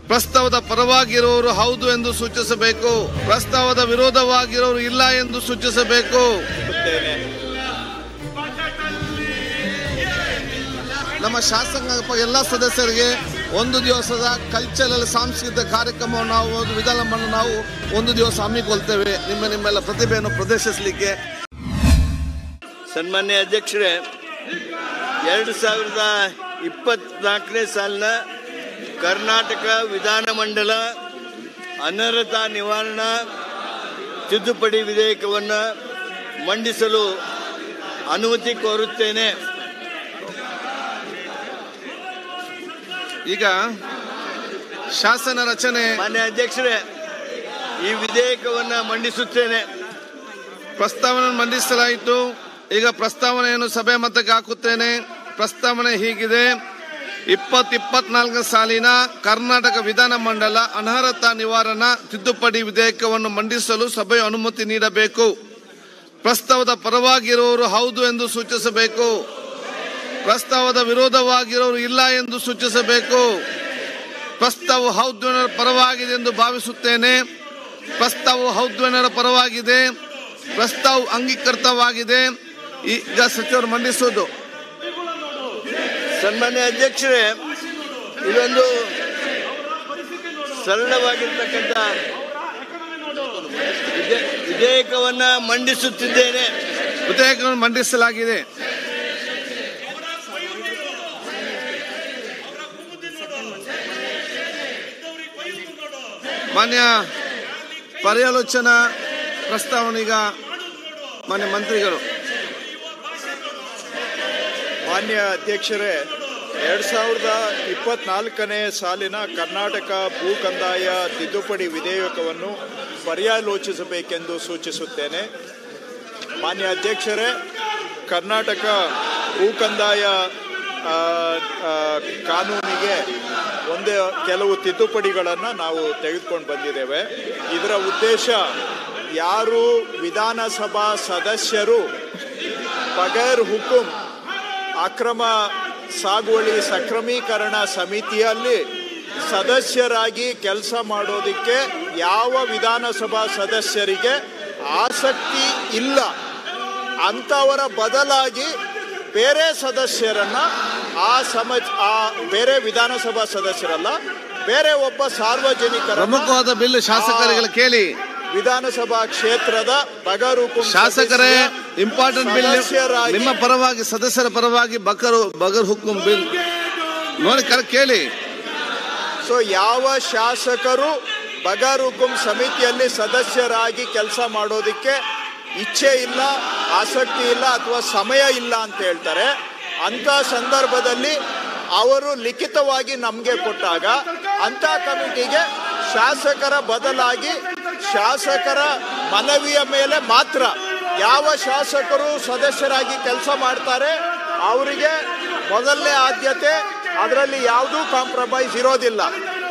ಪ್ರಸ್ತಾವದ ಪರವಾಗಿರುವವರು ಹೌದು ಎಂದು ಸೂಚಿಸಬೇಕು. ಪ್ರಸ್ತಾವದ ವಿರೋಧವಾಗಿರುವವರು ಇಲ್ಲ ಎಂದು ಸೂಚಿಸಬೇಕು. ನಮ್ಮ ಶಾಸಕಾಂಗ ಎಲ್ಲ ಸದಸ್ಯರಿಗೆ ಒಂದು ದಿವಸದ ಕಲ್ಚರಲ್ ಸಾಂಸ್ಕೃತಿಕ ಕಾರ್ಯಕ್ರಮವನ್ನು ನಾವು ವಿಧಾನವನ್ನು ನಾವು ಒಂದು ದಿವಸ ಹಮ್ಮಿಕೊಳ್ತೇವೆ ನಿಮ್ಮೆಲ್ಲ ಪ್ರತಿಭೆಯನ್ನು ಪ್ರದರ್ಶಿಸಲಿಕ್ಕೆ. ಸನ್ಮಾನ್ಯ ಅಧ್ಯಕ್ಷರೇ, 2024ನೇ ಸಾಲಿನ ಕರ್ನಾಟಕ ವಿಧಾನಮಂಡಲ ಅನರ್ಹತಾ ನಿವಾರಣಾ ತಿದ್ದುಪಡಿ ವಿಧೇಯಕವನ್ನು ಮಂಡಿಸಲು ಅನುಮತಿ ಕೋರುತ್ತೇನೆ. ಈಗ ಶಾಸನ ರಚನೆ. ಮಾನ್ಯ ಅಧ್ಯಕ್ಷರೇ, ಈ ವಿಧೇಯಕವನ್ನು ಮಂಡಿಸುತ್ತೇನೆ. ಪ್ರಸ್ತಾವನೆ ಮಂಡಿಸಲಾಯಿತು. ಈಗ ಪ್ರಸ್ತಾವನೆಯನ್ನು ಸಭೆ ಮತಕ್ಕೆ ಹಾಕುತ್ತೇನೆ. ಪ್ರಸ್ತಾವನೆ ಹೀಗಿದೆ: 2024 ಸಾಲಿನ ಕರ್ನಾಟಕ ವಿಧಾನಮಂಡಲ ಅನರ್ಹತಾ ನಿವಾರಣಾ ತಿದ್ದುಪಡಿ ವಿಧೇಯಕವನ್ನು ಮಂಡಿಸಲು ಸಭೆಯು ಅನುಮತಿ ನೀಡಬೇಕು. ಪ್ರಸ್ತಾವದ ಪರವಾಗಿರುವವರು ಹೌದು ಎಂದು ಸೂಚಿಸಬೇಕು. ಪ್ರಸ್ತಾವದ ವಿರೋಧವಾಗಿರುವವರು ಇಲ್ಲ ಎಂದು ಸೂಚಿಸಬೇಕು. ಪ್ರಸ್ತಾವ ಹೌದು ಪರವಾಗಿದೆ ಎಂದು ಭಾವಿಸುತ್ತೇನೆ. ಪ್ರಸ್ತಾವ ಹೌದು ಪರವಾಗಿದೆ. ಪ್ರಸ್ತಾವ ಅಂಗೀಕೃತವಾಗಿದೆ. ಈಗ ಸಚಿವರು ಮಂಡಿಸುವುದು. ಸನ್ಮಾನ್ಯ ಅಧ್ಯಕ್ಷರೇ, ಇದೊಂದು ಸರಳವಾಗಿರ್ತಕ್ಕಂಥ ವಿಧೇಯಕವನ್ನ ಮಂಡಿಸುತ್ತಿದ್ದೇನೆ. ವಿಧೇಯಕವನ್ನು ಮಂಡಿಸಲಾಗಿದೆ. ಮಾನ್ಯ ಪರ್ಯಾಲೋಚನಾ ಪ್ರಸ್ತಾವನೆಗ ಮಾನ್ಯ ಮಂತ್ರಿಗಳು. ಮಾನ್ಯ ಅಧ್ಯಕ್ಷರೇ, 2024ನೇ ಸಾಲಿನ ಕರ್ನಾಟಕ ಭೂ ಕಂದಾಯ ತಿದ್ದುಪಡಿ ವಿಧೇಯಕವನ್ನು ಪರ್ಯಾಲೋಚಿಸಬೇಕೆಂದು ಸೂಚಿಸುತ್ತೇನೆ. ಮಾನ್ಯ ಅಧ್ಯಕ್ಷರೇ, ಕರ್ನಾಟಕ ಭೂ ಕಂದಾಯ ಕಾನೂನಿಗೆ ಕೆಲವು ತಿದ್ದುಪಡಿಗಳನ್ನು ನಾವು ತೆಗೆದುಕೊಂಡು ಬಂದಿದ್ದೇವೆ. ಇದರ ಉದ್ದೇಶ, ಯಾರು ವಿಧಾನಸಭಾ ಸದಸ್ಯರು ಬಗೈರ್ ಹುಕುಂ ಅಕ್ರಮ ಸಾಗುವಳಿ ಸಕ್ರಮೀಕರಣ ಸಮಿತಿಯಲ್ಲಿ ಸದಸ್ಯರಾಗಿ ಕೆಲಸ ಮಾಡೋದಕ್ಕೆ ಯಾವ ವಿಧಾನಸಭಾ ಸದಸ್ಯರಿಗೆ ಆಸಕ್ತಿ ಇಲ್ಲ ಅಂಥವರ ಬದಲಾಗಿ ಬೇರೆ ಸದಸ್ಯರನ್ನ ಬೇರೆ ವಿಧಾನಸಭಾ ಸದಸ್ಯರಲ್ಲ, ಬೇರೆ ಒಬ್ಬ ಸಾರ್ವಜನಿಕರ ಪ್ರಮುಖವಾದ ಬಿಲ್ ಶಾಸಕರಿಗೆ ಕೇಳಿ. ವಿಧಾನಸಭಾ ಕ್ಷೇತ್ರದ ಬಗರ್ ಹುಕುಂ ಶಾಸಕರೇ, ಇಂಪಾರ್ಟೆಂಟ್ ಬಿಲ್ ನಿಮ್ಮ ಪರವಾಗಿ ಸದಸ್ಯರ ಪರವಾಗಿ ಬಗರ್ ಹುಕುಂ ಬಿಲ್ ನೋಡಿ ಕೇಳಿ. ಸೊ ಯಾವ ಶಾಸಕರು ಬಗರ್ ಹುಕುಂ ಸಮಿತಿಯಲ್ಲಿ ಸದಸ್ಯರಾಗಿ ಕೆಲಸ ಮಾಡೋದಕ್ಕೆ ಇಚ್ಛೆ ಇಲ್ಲ, ಆಸಕ್ತಿ ಇಲ್ಲ ಅಥವಾ ಸಮಯ ಇಲ್ಲ ಅಂತ ಹೇಳ್ತಾರೆ, ಅಂಥ ಸಂದರ್ಭದಲ್ಲಿ ಅವರು ಲಿಖಿತವಾಗಿ ನಮಗೆ ಕೊಟ್ಟಾಗ ಅಂಥ ಕಮಿಟಿಗೆ ಶಾಸಕರ ಬದಲಾಗಿ ಶಾಸಕರ ಮನವಿಯ ಮೇಲೆ ಮಾತ್ರ ಯಾವ ಶಾಸಕರು ಸದಸ್ಯರಾಗಿ ಕೆಲಸ ಮಾಡ್ತಾರೆ ಅವರಿಗೆ ಮೊದಲನೇ ಆದ್ಯತೆ. ಅದರಲ್ಲಿ ಯಾವುದೂ ಕಾಂಪ್ರಮೈಸ್ ಇರೋದಿಲ್ಲ.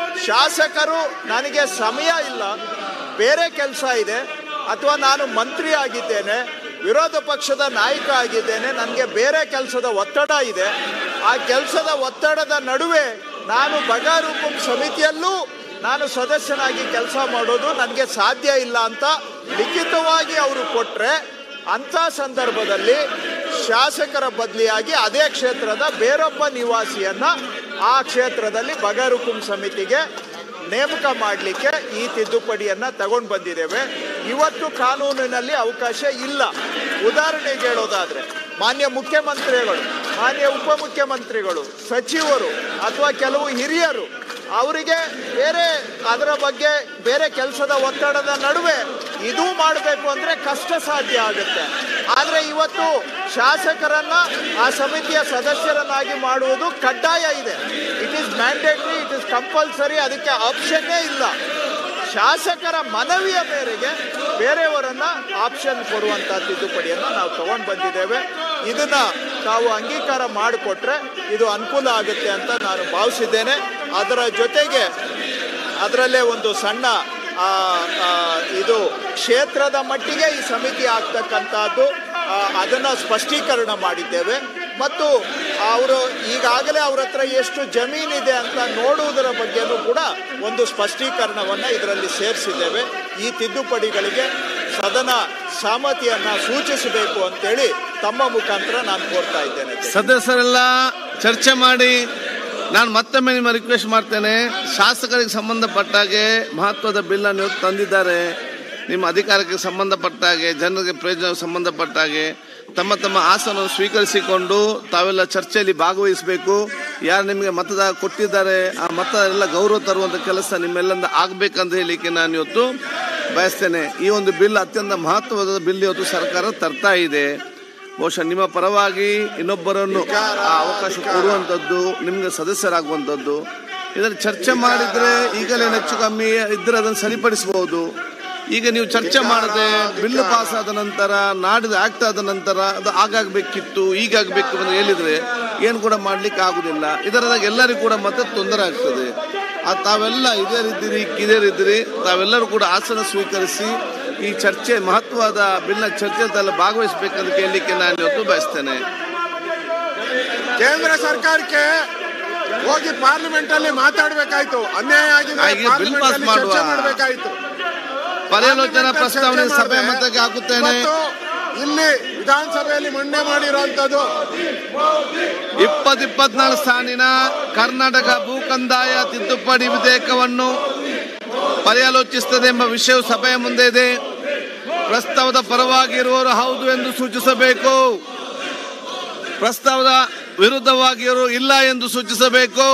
ಶಾಸಕರು ನನಗೆ ಸಮಯ ಇಲ್ಲ, ಬೇರೆ ಕೆಲಸ ಇದೆ, ಅಥವಾ ನಾನು ಮಂತ್ರಿ ಆಗಿದ್ದೇನೆ, ವಿರೋಧ ಪಕ್ಷದ ನಾಯಕ ಆಗಿದ್ದೇನೆ, ನನಗೆ ಬೇರೆ ಕೆಲಸದ ಒತ್ತಡ ಇದೆ, ಆ ಕೆಲಸದ ಒತ್ತಡದ ನಡುವೆ ನಾನು ಬಗರ್ ಹುಕುಂ ಸಮಿತಿಯಲ್ಲೂ ನಾನು ಸದಸ್ಯನಾಗಿ ಕೆಲಸ ಮಾಡೋದು ನನಗೆ ಸಾಧ್ಯ ಇಲ್ಲ ಅಂತ ಲಿಖಿತವಾಗಿ ಅವರು ಕೊಟ್ಟರೆ, ಅಂಥ ಸಂದರ್ಭದಲ್ಲಿ ಶಾಸಕರ ಬದಲಿಯಾಗಿ ಅದೇ ಕ್ಷೇತ್ರದ ಬೇರೊಬ್ಬ ನಿವಾಸಿಯನ್ನು ಆ ಕ್ಷೇತ್ರದಲ್ಲಿ ಬಗರ್ ಹುಕುಂ ಸಮಿತಿಗೆ ನೇಮಕ ಮಾಡಲಿಕ್ಕೆ ಈ ತಿದ್ದುಪಡಿಯನ್ನು ತಗೊಂಡು ಬಂದಿದ್ದೇವೆ. ಇವತ್ತು ಕಾನೂನಿನಲ್ಲಿ ಅವಕಾಶ ಇಲ್ಲ. ಉದಾಹರಣೆಗೆ ಹೇಳೋದಾದರೆ, ಮಾನ್ಯ ಮುಖ್ಯಮಂತ್ರಿಗಳು, ಮಾನ್ಯ ಉಪಮುಖ್ಯಮಂತ್ರಿಗಳು, ಸಚಿವರು ಅಥವಾ ಕೆಲವು ಹಿರಿಯರು ಅವರಿಗೆ ಅದರ ಬಗ್ಗೆ ಬೇರೆ ಕೆಲಸದ ಒತ್ತಡದ ನಡುವೆ ಇದೂ ಮಾಡಬೇಕು ಅಂದರೆ ಕಷ್ಟ ಸಾಧ್ಯ ಆಗುತ್ತೆ. ಆದರೆ ಇವತ್ತು ಶಾಸಕರನ್ನ ಆ ಸಮಿತಿಯ ಸದಸ್ಯರನ್ನಾಗಿ ಮಾಡುವುದು ಕಡ್ಡಾಯ ಇದೆ. It is mandatory, it is compulsory. ಅದಕ್ಕೆ ಆಪ್ಷನ್ನೇ ಇಲ್ಲ. ಶಾಸಕರ ಮನವಿಯ ಮೇರೆಗೆ ಬೇರೆಯವರನ್ನ ಆಪ್ಷನ್ ಕೊಡುವಂಥ ತಿದ್ದುಪಡಿಯನ್ನು ನಾವು ತಗೊಂಡು ಬಂದಿದ್ದೇವೆ. ಇದನ್ನ ತಾವು ಅಂಗೀಕಾರ ಮಾಡಿಕೊಟ್ರೆ ಇದು ಅನುಕೂಲ ಆಗುತ್ತೆ ಅಂತ ನಾನು ಭಾವಿಸಿದ್ದೇನೆ. ಅದರ ಜೊತೆಗೆ ಅದರಲ್ಲೇ ಒಂದು ಸಣ್ಣ ಇದು ಕ್ಷೇತ್ರದ ಮಟ್ಟಿಗೆ ಈ ಸಮಿತಿ ಆಗ್ತಕ್ಕಂಥದ್ದು ಅದನ್ನು ಸ್ಪಷ್ಟೀಕರಣ ಮಾಡಿದ್ದೇವೆ. ಮತ್ತು ಅವರು ಈಗಾಗಲೇ ಅವ್ರ ಹತ್ರ ಎಷ್ಟು ಜಮೀನಿದೆ ಅಂತ ನೋಡುವುದರ ಬಗ್ಗೆನೂ ಕೂಡ ಒಂದು ಸ್ಪಷ್ಟೀಕರಣವನ್ನು ಇದರಲ್ಲಿ ಸೇರಿಸಿದ್ದೇವೆ. ಈ ತಿದ್ದುಪಡಿಗಳಿಗೆ ಸದನ ಸಹಮತಿಯನ್ನು ಸೂಚಿಸಬೇಕು ಅಂತೇಳಿ ತಮ್ಮ ಮುಖಾಂತರ ನಾನು ಕೋರ್ತಾ ಇದ್ದೇನೆ. ಸದಸ್ಯರೆಲ್ಲ ಚರ್ಚೆ ಮಾಡಿ ನಾನು ಮತ್ತೊಮ್ಮೆ ನಿಮ್ಮ ರಿಕ್ವೆಸ್ಟ್ ಮಾಡ್ತೇನೆ, ಶಾಸಕರಿಗೆ ಸಂಬಂಧಪಟ್ಟಾಗೆ ಮಹತ್ವದ ಬಿಲ್ಲನ್ನು ತಂದಿದ್ದಾರೆ. ನಿಮ್ಮ ಅಧಿಕಾರಕ್ಕೆ ಸಂಬಂಧಪಟ್ಟಾಗೆ, ಜನರಿಗೆ ಪ್ರಯೋಜನಕ್ಕೆ ಸಂಬಂಧಪಟ್ಟಾಗೆ ತಮ್ಮ ತಮ್ಮ ಆಸನವನ್ನು ಸ್ವೀಕರಿಸಿಕೊಂಡು ತಾವೆಲ್ಲ ಚರ್ಚೆಯಲ್ಲಿ ಭಾಗವಹಿಸಬೇಕು. ಯಾರು ನಿಮಗೆ ಮತದ ಕೊಟ್ಟಿದ್ದಾರೆ ಆ ಮತ ಎಲ್ಲ ಗೌರವ ತರುವಂಥ ಕೆಲಸ ನಿಮ್ಮೆಲ್ಲಿಂದ ಆಗಬೇಕಂತ ಹೇಳಲಿಕ್ಕೆ ನಾನು ಇವತ್ತು ಬಯಸ್ತೇನೆ. ಈ ಒಂದು ಬಿಲ್ ಅತ್ಯಂತ ಮಹತ್ವದ ಬಿಲ್ ಇವತ್ತು ಸರ್ಕಾರ ತರ್ತಾ ಇದೆ. ಬಹುಶಃ ನಿಮ್ಮ ಪರವಾಗಿ ಇನ್ನೊಬ್ಬರನ್ನು ಅವಕಾಶ ಕೊಡುವಂಥದ್ದು, ನಿಮಗೆ ಸದಸ್ಯರಾಗುವಂಥದ್ದು, ಇದನ್ನು ಚರ್ಚೆ ಮಾಡಿದರೆ ಈಗಲೇ ಹೆಚ್ಚು ಕಮ್ಮಿ ಇದ್ದರೆ ಅದನ್ನು ಸರಿಪಡಿಸಬಹುದು. ಈಗ ನೀವು ಚರ್ಚೆ ಮಾಡದೆ ಬಿಲ್ ಪಾಸ್ ಆದ ನಂತರ, ನಾಡಿದ ಆಕ್ಟ್ ಆದ ನಂತರ ಅದು ಆಗಾಗಬೇಕಿತ್ತು ಈಗಾಗಬೇಕು ಅಂತ ಹೇಳಿದರೆ ಏನು ಕೂಡ ಮಾಡಲಿಕ್ಕೆ ಆಗುದಿಲ್ಲ. ಇದರದಾಗ ಎಲ್ಲರಿಗೂ ಕೂಡ ಮತ್ತೆ ತೊಂದರೆ ಆಗ್ತದೆ. ತಾವೆಲ್ಲ ಇದೇರಿದ್ದೀರಿ ತಾವೆಲ್ಲರೂ ಕೂಡ ಆಸನ ಸ್ವೀಕರಿಸಿ ಈ ಚರ್ಚೆ ಮಹತ್ವದ ಬಿಲ್ನ ಚರ್ಚೆಯಲ್ಲಿ ಭಾಗವಹಿಸಬೇಕಂತ ಕೇಳಲಿಕ್ಕೆ ನಾನು ಇವತ್ತು ಬಯಸ್ತೇನೆ. ಕೇಂದ್ರ ಸರ್ಕಾರಕ್ಕೆ ಹೋಗಿ ಪಾರ್ಲಿಮೆಂಟ್ ಅಲ್ಲಿ ಮಾತಾಡಬೇಕಾಯ್ತು, ಅನ್ಯಾಯ ಆಗಿದೆ, ಬಿಲ್ ಪಾಸ್ ಮಾಡುವ ಪರ್ಯಾಲೋಚನಾ ಪ್ರಸ್ತಾವನೆ ಸಭೆ ಮತಕ್ಕೆ ಹಾಕುತ್ತೇನೆ. ಇಲ್ಲಿ ವಿಧಾನಸಭೆಯಲ್ಲಿ ಮಂಡನೆ ಮಾಡಿರುವಂತದ್ದು 2024 ಸಾಲಿನ ಕರ್ನಾಟಕ ಭೂ ಕಂದಾಯ ತಿದ್ದುಪಡಿ ವಿಧೇಯಕವನ್ನು ಪರ್ಯಾಲೋಚಿಸುತ್ತದೆ ಎಂಬ ವಿಷಯವು ಸಭೆಯ ಮುಂದೆ ಇದೆ. ಪ್ರಸ್ತಾವದ ಪರವಾಗಿ ಇರುವವರು ಹೌದು ಎಂದು ಸೂಚಿಸಬೇಕು, ಪ್ರಸ್ತಾವದ ವಿರುದ್ಧವಾಗಿರುವವರು ಇಲ್ಲ ಎಂದು ಸೂಚಿಸಬೇಕು.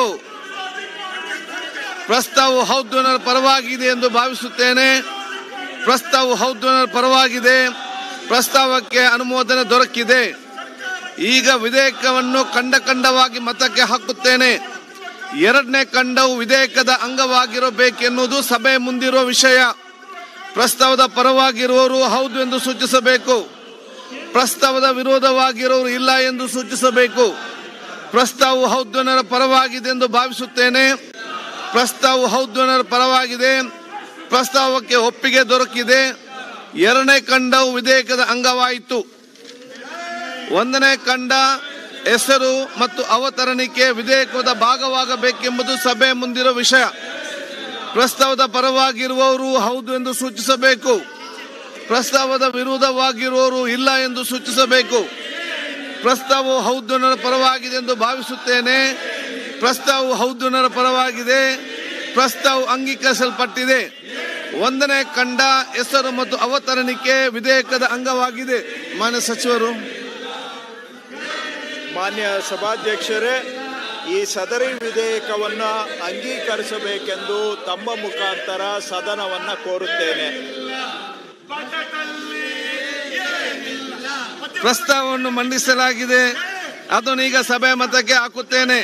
ಪ್ರಸ್ತಾವವು ಹೌದು ಅನ್ನೋ ಪರವಾಗಿದೆ ಎಂದು ಭಾವಿಸುತ್ತೇನೆ. ಪ್ರಸ್ತಾವವು ಹೌದು ಅನ್ನೋ ಪರವಾಗಿದೆ. ಪ್ರಸ್ತಾವಕ್ಕೆ ಅನುಮೋದನೆ ದೊರಕಿದೆ. ಈಗ ವಿಧೇಯಕವನ್ನು ಖಂಡವಾಗಿ ಮತಕ್ಕೆ ಹಾಕುತ್ತೇನೆ. ಎರಡನೇ ಖಂಡವು ವಿಧೇಯಕದ ಅಂಗವಾಗಿರಬೇಕೆನ್ನುವುದು ಸಭೆ ಮುಂದಿರುವ ವಿಷಯ. ಪ್ರಸ್ತಾವದ ಪರವಾಗಿರುವವರು ಹೌದು ಎಂದು ಸೂಚಿಸಬೇಕು, ಪ್ರಸ್ತಾವದ ವಿರೋಧವಾಗಿರುವವರು ಇಲ್ಲ ಎಂದು ಸೂಚಿಸಬೇಕು. ಪ್ರಸ್ತಾವವು ಹೌದು ಅನ್ನೋ ಪರವಾಗಿದೆ ಎಂದು ಭಾವಿಸುತ್ತೇನೆ. ಪ್ರಸ್ತಾವವು ಹೌದು ಅನ್ನೋ ಪರವಾಗಿದೆ. ಪ್ರಸ್ತಾವಕ್ಕೆ ಒಪ್ಪಿಗೆ ದೊರಕಿದೆ. ಎರಡನೇ ಖಂಡವು ವಿಧೇಯಕದ ಅಂಗವಾಯಿತು. ಒಂದನೇ ಖಂಡ ಹೆಸರು ಮತ್ತು ಅವತರಣಿಕೆ ವಿಧೇಯಕದ ಭಾಗವಾಗಬೇಕೆಂಬುದು ಸಭೆ ಮುಂದಿರುವ ವಿಷಯ. ಪ್ರಸ್ತಾವದ ಪರವಾಗಿರುವವರು ಹೌದು ಎಂದು ಸೂಚಿಸಬೇಕು, ಪ್ರಸ್ತಾವದ ವಿರೋಧವಾಗಿರುವವರು ಇಲ್ಲ ಎಂದು ಸೂಚಿಸಬೇಕು. ಪ್ರಸ್ತಾವವು ಹೌದು ಅನ್ನೋ ಪರವಾಗಿದೆ ಎಂದು ಭಾವಿಸುತ್ತೇನೆ. ಪ್ರಸ್ತಾವವು ಹೌದು ಅನ್ನೋ ಪರವಾಗಿದೆ. ಪ್ರಸ್ತಾವ ಅಂಗೀಕರಿಸಲ್ಪಟ್ಟಿದೆ. ಒಂದನೇ ಖಂಡ ಹೆಸರು ಮತ್ತು ಅವತರಣಿಕೆ ವಿಧೇಯಕದ ಅಂಗವಾಗಿದೆ. ಮಾನ್ಯ ಸಚಿವರು, ಮಾನ್ಯ ಸಭಾಧ್ಯಕ್ಷರೇ, ಈ ಸದರಿ ವಿಧೇಯಕವನ್ನು ಅಂಗೀಕರಿಸಬೇಕೆಂದು ತಮ್ಮ ಮುಖಾಂತರ ಸದನವನ್ನು ಕೋರುತ್ತೇನೆ. ಪ್ರಸ್ತಾವವನ್ನು ಮಂಡಿಸಲಾಗಿದೆ. ಅದನ್ನು ಈಗ ಸಭೆ ಮತಕ್ಕೆ ಹಾಕುತ್ತೇನೆ.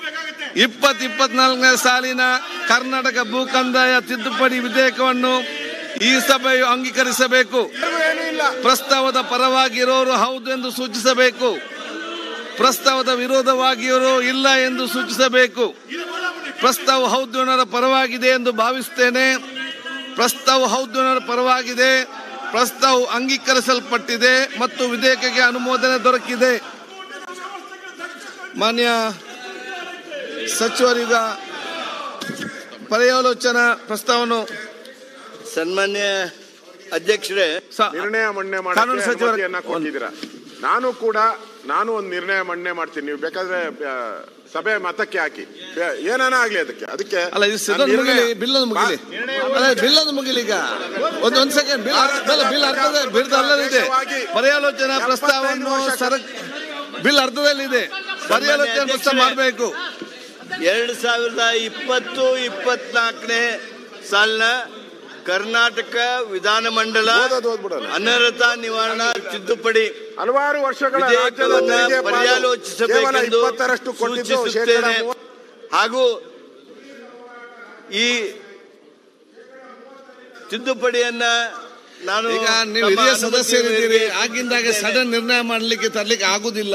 2024 ಸಾಲಿನ ಕರ್ನಾಟಕ ಭೂ ಕಂದಾಯ ತಿದ್ದುಪಡಿ ವಿಧೇಯಕವನ್ನು ಈ ಸಭೆಯು ಅಂಗೀಕರಿಸಬೇಕು. ಪ್ರಸ್ತಾವದ ಪರವಾಗಿರೋರು ಹೌದು ಎಂದು ಸೂಚಿಸಬೇಕು, ಪ್ರಸ್ತಾವದ ವಿರೋಧವಾಗಿರೋರು ಇಲ್ಲ ಎಂದು ಸೂಚಿಸಬೇಕು. ಪ್ರಸ್ತಾವ ಹೌದು ಅನ್ನೋ ಪರವಾಗಿದೆ ಎಂದು ಭಾವಿಸುತ್ತೇನೆ. ಪ್ರಸ್ತಾವ ಹೌದು ಅನ್ನೋ ಪರವಾಗಿದೆ. ಪ್ರಸ್ತಾವ ಅಂಗೀಕರಿಸಲ್ಪಟ್ಟಿದೆ ಮತ್ತು ವಿಧೇಯಕಕ್ಕೆ ಅನುಮೋದನೆ ದೊರಕಿದೆ. ಮಾನ್ಯ ಸಚಿವರೀಗ ಪರ್ಯಾಲೋಚನಾ ಪ್ರಸ್ತಾವವನ್ನು ಸನ್ಮಾನ್ಯ ಅಧ್ಯಕ್ಷರೇ, ನಿರ್ಣಯ ಮಂಡನೆ ಕಾನೂನು ಸಚಿವರನ್ನ ಕೊಟ್ಟಿದ್ದೀರಾ. ನಾನು ಒಂದು ನಿರ್ಣಯ ಮಂಡನೆ ಮಾಡ್ತೀನಿ, ನೀವು ಬೇಕಾದ್ರೆ ಸಭೆ ಮತಕ್ಕೆ ಹಾಕಿ, ಏನಾನ ಆಗ್ಲಿ ಅದಕ್ಕೆ ಅಲ್ಲ, ಬಿಲ್ ಒಂದು ಮುಗಿಲಿ. ಬಿಲ್ ಒಂದು ಮುಗಿಲಿ. ಈಗ ಒಂದ್ ಸೆಕೆಂಡ್, ಬಿಲ್ ಅರ್ಥದಲ್ಲಿದೆ. ಪರ್ಯಾಲೋಚನಾ ಪ್ರಸ್ತಾವವನ್ನು ಬಿಲ್ ಅರ್ಥದಲ್ಲಿದೆ. ಪರ್ಯಾಲೋಚನಾ ಪ್ರಸ್ತಾವ ಮಾಡಬೇಕು. 2020-24 ಸಾಲಿನ ಕರ್ನಾಟಕ ವಿಧಾನಮಂಡಲ ಅನರ್ಹತಾ ನಿವಾರಣಾ ತಿದ್ದುಪಡಿ ಹಲವಾರು ವರ್ಷಗಳ ಪರ್ಯಾಲೋಚಿಸಬೇಕೆಂದು ಸೂಚಿಸುತ್ತೇನೆ. ಹಾಗೂ ಈ ತಿದ್ದುಪಡಿಯನ್ನ ನಾನು ಈಗ ನೀವು ಹಿರಿಯ ಸದಸ್ಯರಿದ್ದೀರಿ, ಆಗಿಂದಾಗೆ ಸಡನ್ ನಿರ್ಣಯ ಮಾಡಲಿಕ್ಕೆ ತರಲಿಕ್ಕೆ ಆಗುದಿಲ್ಲ.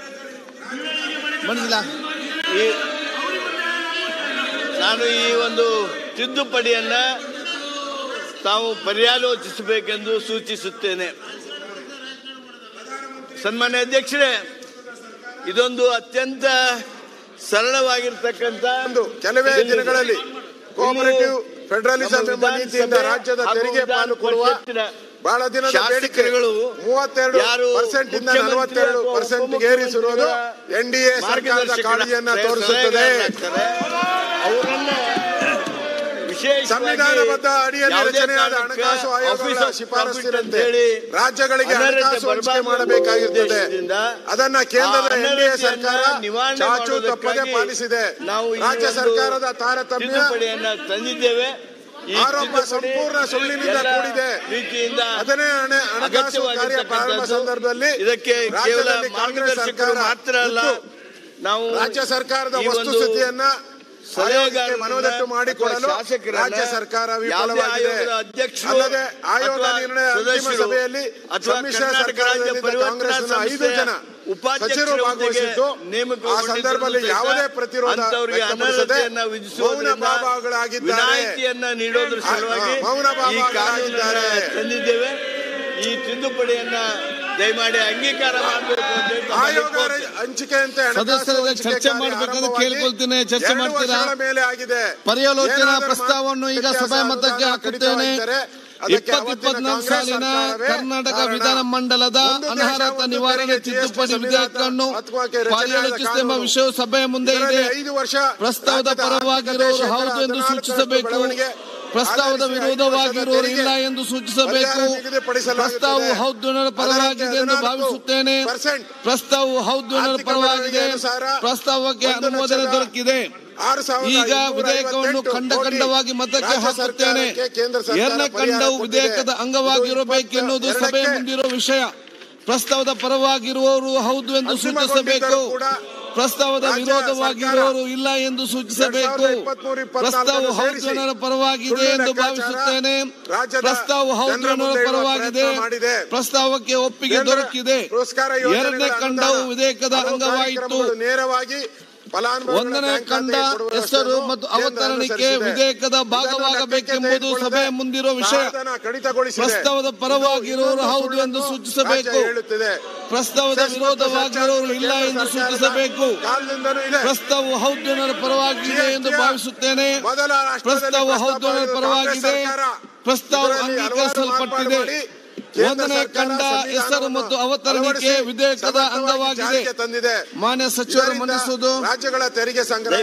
ನಾನು ಈ ಒಂದು ತಿದ್ದುಪಡಿಯನ್ನ ತಾವು ಪರ್ಯಾಲೋಚಿಸಬೇಕೆಂದು ಸೂಚಿಸುತ್ತೇನೆ. ಸನ್ಮಾನ್ಯ ಅಧ್ಯಕ್ಷರೇ, ಇದೊಂದು ಅತ್ಯಂತ ಸರಳವಾಗಿರ್ತಕ್ಕಂಥ ಕೆಲವೇ ದಿನಗಳಲ್ಲಿ ಕೋಆಪರೇಟಿವ್ ಫೆಡರಲಿಸಂ ಎಂಬ ನೀತಿಯಿಂದ ರಾಜ್ಯದ ತೆರಿಗೆ ಪಾಲು ಕೊಡುವ ಬಹಳ ದಿನದ ಬೇಡಿಕೆಗಳು 32% ಇಂದ 47% ಏರಿಸಿರುವುದು ಎನ್ಡಿಎ ಸರ್ಕಾರದ ಕಾಳಜಿಯನ್ನ ತೋರಿಸುತ್ತದೆ. ಸಂವಿಧಾನಬದ್ಧ ಅಡಿಯಲ್ಲಿ ರಚನೆಯಾದ ಹಣಕಾಸು ಆಯೋಗಗಳ ಶಿಫಾರಸ್ಸಿನಂತೆ ರಾಜ್ಯಗಳಿಗೆ ಹಣಕಾಸು ಹಂಚಿಕೆ ಮಾಡಬೇಕಾಗಿರುತ್ತದೆ. ಅದನ್ನ ಕೇಂದ್ರದ ಎನ್ಡಿಎ ಸರ್ಕಾರ ಚಾಚು ತಪ್ಪದೆ ಪಾಲಿಸಿದೆ. ರಾಜ್ಯ ಸರ್ಕಾರದ ತಾರತಮ್ಯ ತಂದಿದ್ದೇವೆ. ಆರೋಪ ಸಂಪೂರ್ಣ ಸುಳ್ಳಿನಿಂದ ಕೂಡಿದೆ. ಅದನ್ನೇ ಹಣಕಾಸು ಕಾರ್ಯ ಪ್ರಾರಂಭ ಸಂದರ್ಭದಲ್ಲಿ ಇದಕ್ಕೆ ಕೇವಲ ಕಾಂಗ್ರೆಸ್ ಸರ್ಕಾರ ಮಾತ್ರ ಅಲ್ಲ, ನಾವು ರಾಜ್ಯ ಸರ್ಕಾರದ ವಸ್ತುಸ್ಥಿತಿಯನ್ನ ಮನವೊಟ್ಟು ಮಾಡಿಕೊಳ್ಳಲು ರಾಜ್ಯ ಸರ್ಕಾರ ವಿಫಲವಾಗಿದೆ. ಅಲ್ಲದೆ ಆಯೋಗ ನಿರ್ಣಯ ಅಂತಿಮ ಸಭೆಯಲ್ಲಿ ಸಮ್ಮಿಶ್ರ ಸರ್ಕಾರದಲ್ಲಿದ್ದ ಕಾಂಗ್ರೆಸ್ನ 5 ಜನ ಸಚಿವರು ಭಾಗವಹಿಸಿದ್ದು ಆ ಸಂದರ್ಭದಲ್ಲಿ ಯಾವುದೇ ಪ್ರತಿರೋಧ ವ್ಯಕ್ತಪಡಿಸದೆ ಮೌನ ಭಾವಗಳಾಗಿದ್ದಾರೆ. ಮೌನ ಭಾವಗಳಾಗಿದ್ದಾರೆ. ತಂದಿದ್ದೇವೆ. ಈ ತಿದ್ದುಪಡಿಯನ್ನ ದಯಮಾಡಿ ಅಂಗೀಕಾರ ಮಾಡಬೇಕು ಅಂತ ಆಯೋಗ ಹಂಚಿಕೆ ಅಂತ ಸದಸ್ಯರ ಚರ್ಚೆ ಮಾಡಬೇಕಂತ ಕೇಳ್ಕೊಳ್ತೇನೆ. ಚರ್ಚೆ ಮಾಡ್ತೀರಾ? ಪರ್ಯಾಲೋಚನಾ ಪ್ರಸ್ತಾವವನ್ನು ಈಗ ಸಭಾ ಮತಕ್ಕೆ ಹಾಕುತ್ತೇನೆ. 2024 ಸಾಲಿನ ಕರ್ನಾಟಕ ವಿಧಾನ ಮಂಡಲದ ಅನರ್ಹತಾ ನಿವಾರಣೆ ತಿದ್ದುಪಡಿ ವಿಧೇಯಕವನ್ನು ಪರ್ಯಾಲೋಚಿಸುವ ವಿಷಯವು ಸಭೆಯ ಮುಂದೆ ಇದೆ. ಪ್ರಸ್ತಾವದ ಪರವಾಗಿರುವವರು ಹೌದು ಎಂದು ಸೂಚಿಸಬೇಕು. ಪ್ರಸ್ತಾವದ ವಿರೋಧವಾಗಿರುವವರು ಇಲ್ಲ ಎಂದು ಸೂಚಿಸಬೇಕು. ಪ್ರಸ್ತಾವವು ಹೌದು ಪರವಾಗಿದೆ ಎಂದು ಭಾವಿಸುತ್ತೇನೆ. ಪ್ರಸ್ತಾವವು ಹೌದು ಪರವಾಗಿದೆ. ಪ್ರಸ್ತಾವಕ್ಕೆ ಅನುಮೋದನೆ ದೊರಕಿದೆ. ಈಗ ವಿಧೇಯಕವನ್ನು ಖಂಡವಾಗಿ ಮತಕ್ಕೆ ಹಾಕುತ್ತೇನೆ. ಎರಡನೇ ಖಂಡವು ವಿಧೇಯಕದ ಅಂಗವಾಗಿರಬೇಕೆನ್ನುವುದು ಸಭೆಯ ಮುಂದಿರುವ ವಿಷಯ. ಪ್ರಸ್ತಾವದ ಪರವಾಗಿರುವವರು ಹೌದು ಎಂದು ಸೂಚಿಸಬೇಕು. ಪ್ರಸ್ತಾವದ ವಿರೋಧವಾಗಿರುವವರು ಇಲ್ಲ ಎಂದು ಸೂಚಿಸಬೇಕು. ಪ್ರಸ್ತಾವ ಹೌದು ಪರವಾಗಿದೆ ಎಂದು ಭಾವಿಸುತ್ತೇನೆ. ಪ್ರಸ್ತಾವ ಹೌದು ಪರವಾಗಿದೆ. ಪ್ರಸ್ತಾವಕ್ಕೆ ಒಪ್ಪಿಗೆ ದೊರಕಿದೆ. ಎರಡನೇ ಖಂಡವು ವಿಧೇಯಕದ ಅಂಗವಾಯಿತು. ಒಂದನೇ ಖಂಡ ಹೆಸರು ಮತ್ತು ಅವತರಣಿಕೆ ವಿಧೇಯಕದ ಭಾಗವಾಗಬೇಕೆಂಬುದು ಸಭೆಯ ಮುಂದಿರುವ ವಿಷಯ. ಪ್ರಸ್ತಾವದ ಪರವಾಗಿರುವವರು ಹೌದು ಎಂದು ಸೂಚಿಸಬೇಕು. ಪ್ರಸ್ತಾವದ ವಿರೋಧವಾಗಿರುವವರು ಇಲ್ಲ ಎಂದು ಸೂಚಿಸಬೇಕು. ಪ್ರಸ್ತಾವ ಹೌದು ಪರವಾಗಿದೆ ಎಂದು ಭಾವಿಸುತ್ತೇನೆ. ಪ್ರಸ್ತಾವ ಹೌದು ಪರವಾಗಿದೆ. ಪ್ರಸ್ತಾವ ಅಂಗೀಕರಿಸಲ್ಪಟ್ಟಿದೆ. ಒಂದನೇ ಖಂಡ ಹೆಸರು ಮತ್ತು ಅವತರಣಿಕೆ ವಿಧೇಯಕದ ಅಂಗವಾಗಿದೆ. ಮಾನ್ಯ ಸಚಿವರು ಮಂಡಿಸುವುದು ರಾಜ್ಯಗಳ ತೆರಿಗೆ ಸಂಗ್ರಹ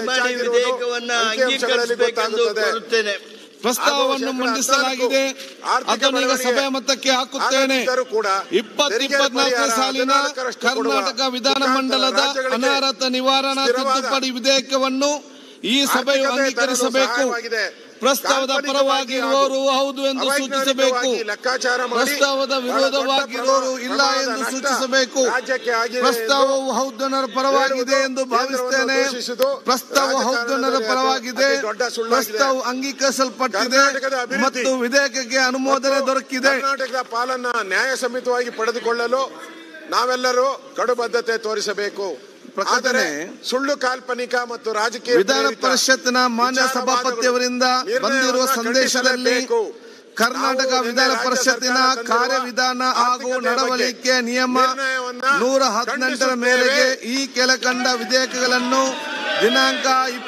ಪ್ರಸ್ತಾವವನ್ನು ಮಂಡಿಸಲಾಗಿದೆ. ಅದನ್ನೀಗ ಸಭೆಯ ಮತಕ್ಕೆ ಹಾಕುತ್ತೇನೆ. 2024 ಸಾಲಿನ ಕರ್ನಾಟಕ ವಿಧಾನ ಮಂಡಲದ ಅನರ್ಹತಾ ನಿವಾರಣಾ ತಿದ್ದುಪಡಿ ವಿಧೇಯಕವನ್ನು ಈ ಸಭೆಯು ಅಂಗೀಕರಿಸಬೇಕು. ಪ್ರಸ್ತಾವದ ಪರವಾಗಿರುವವರು ಹೌದು ಎಂದು ಸೂಚಿಸಬೇಕು. ಪ್ರಸ್ತಾವದ ವಿರೋಧವಾಗಿರುವವರು ಇಲ್ಲ ಎಂದು ಸೂಚಿಸಬೇಕು. ಪ್ರಸ್ತಾವವು ಹೌದು ಪರವಾಗಿದೆ ಎಂದು ಭಾವಿಸುತ್ತೇನೆ. ಪ್ರಸ್ತಾವ ಹೌದು ಪರವಾಗಿದೆ. ಪ್ರಸ್ತಾವ ಅಂಗೀಕರಿಸಲ್ಪಟ್ಟಿದೆ ಮತ್ತು ವಿಧೇಯಕಕ್ಕೆ ಅನುಮೋದನೆ ದೊರಕಿದೆ. ಕರ್ನಾಟಕದ ಪಾಲನ್ನ ನ್ಯಾಯಸಮ್ಮತವಾಗಿ ಪಡೆದುಕೊಳ್ಳಲು ನಾವೆಲ್ಲರೂ ಕಡುಬದ್ಧತೆ ತೋರಿಸಬೇಕು. ಆದರೆ ಸುಳ್ಳು ಕಾಲ್ಪನಿಕ ಮತ್ತು ರಾಜಕೀಯ ವಿಧಾನ ಪರಿಷತ್ನ ಮಾನ್ಯ ಸಭಾಪತಿಯವರಿಂದ ಬಂದಿರುವ ಸಂದೇಶದಲ್ಲಿ ಕರ್ನಾಟಕ ವಿಧಾನ ಪರಿಷತ್ತಿನ ಕಾರ್ಯವಿಧಾನ ಹಾಗೂ ನಡವಳಿಕೆ ನಿಯಮ 118 ಮೇರೆಗೆ ಈ ಕೆಳಕಂಡ ವಿಧೇಯಕಗಳನ್ನು ದಿನಾಂಕ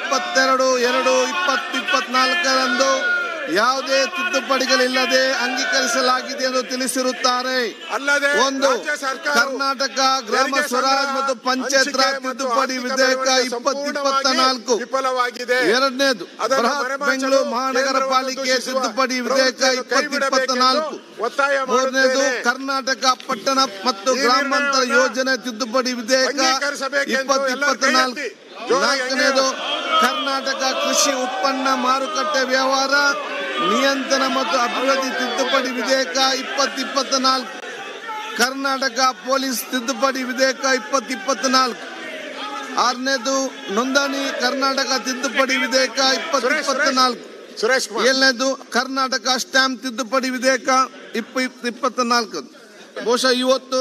22/2/2024 ಯಾವುದೇ ತಿದ್ದುಪಡಿಗಳಿಲ್ಲದೆ ಅಂಗೀಕರಿಸಲಾಗಿದೆ ಎಂದು ತಿಳಿಸಿರುತ್ತಾರೆ. ಅಲ್ಲದೆ 1. ಕರ್ನಾಟಕ ಗ್ರಾಮ ಸ್ವರಾಜ್ ಮತ್ತು ಪಂಚಾಯತ್ ರಾಜ್ ತಿದ್ದುಪಡಿ ವಿಧೇಯಕ 2024 ವಿಫಲವಾಗಿದೆ. 2ನೇದು ಬೆಂಗಳೂರು ಮಹಾನಗರ ಪಾಲಿಕೆ ತಿದ್ದುಪಡಿ ವಿಧೇಯಕ 2024. 3ನೇದು ಕರ್ನಾಟಕ ಪಟ್ಟಣ ಮತ್ತು ಗ್ರಾಮಾಂತರ ಯೋಜನೆ ತಿದ್ದುಪಡಿ ವಿಧೇಯಕ 2024. 4ನೇದು ಕರ್ನಾಟಕ ಕೃಷಿ ಉತ್ಪನ್ನ ಮಾರುಕಟ್ಟೆ ವ್ಯವಹಾರ ನಿಯಂತ್ರಣ ಮತ್ತು ಅಭಿವೃದ್ಧಿ ತಿದ್ದುಪಡಿ ವಿಧೇಯಕ 2024. ಕರ್ನಾಟಕ ಪೊಲೀಸ್ ತಿದ್ದುಪಡಿ ವಿಧೇಯಕ 2024. 6ನೇದು ನೋಂದಣಿ ಕರ್ನಾಟಕ ತಿದ್ದುಪಡಿ ವಿಧೇಯಕ 2024. 7ನೇದು ಕರ್ನಾಟಕ ಸ್ಟ್ಯಾಂಪ್ ತಿದ್ದುಪಡಿ ವಿಧೇಯಕ 2024. ಬಹುಶಃ ಇವತ್ತು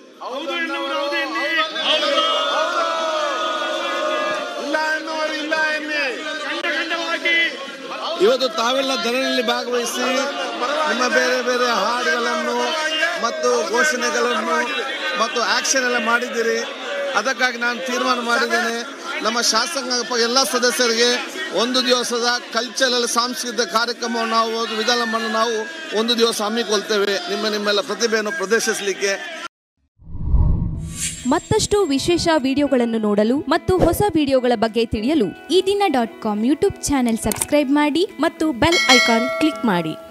ತಾವೆಲ್ಲ ಧರಣಿಯಲ್ಲಿ ಭಾಗವಹಿಸಿ ನಿಮ್ಮ ಬೇರೆ ಬೇರೆ ಹಾಡುಗಳನ್ನು ಮತ್ತು ಘೋಷಣೆಗಳನ್ನು ಮತ್ತು ಆಕ್ಷನ್ ಎಲ್ಲ ಮಾಡಿದ್ದೀರಿ. ಅದಕ್ಕಾಗಿ ನಾನು ತೀರ್ಮಾನ ಮಾಡಿದ್ದೇನೆ, ನಮ್ಮ ಶಾಸಕಾಂಗ ಎಲ್ಲ ಸದಸ್ಯರಿಗೆ ಒಂದು ದಿವಸದ ಕಲ್ಚರಲ್ ಸಾಂಸ್ಕೃತಿಕ ಕಾರ್ಯಕ್ರಮವನ್ನು ನಾವು ವಿಧಾನವನ್ನು ನಾವು ಒಂದು ದಿವಸ ಹಮ್ಮಿಕೊಳ್ತೇವೆ, ನಿಮ್ಮೆಲ್ಲ ಪ್ರತಿಭೆಯನ್ನು ಪ್ರದರ್ಶಿಸಲಿಕ್ಕೆ. ಮತ್ತಷ್ಟು ವಿಶೇಷ ವಿಡಿಯೋಗಳನ್ನು ನೋಡಲು ಮತ್ತು ಹೊಸ ವಿಡಿಯೋಗಳ ಬಗ್ಗೆ ತಿಳಿಯಲು eDina.com ಯೂಟ್ಯೂಬ್ ಚಾನೆಲ್ ಸಬ್ಸ್ಕ್ರೈಬ್ ಮಾಡಿ ಮತ್ತು ಬೆಲ್ ಐಕಾನ್ ಕ್ಲಿಕ್ ಮಾಡಿ.